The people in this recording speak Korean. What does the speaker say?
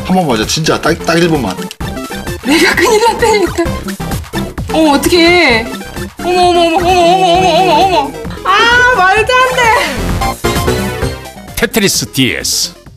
한 번만 맞아. 진짜 딱 1분만. 내가 큰일 났다니까. 어머 어떡해. 어머. 아 말도 안 돼. 테트리스 DS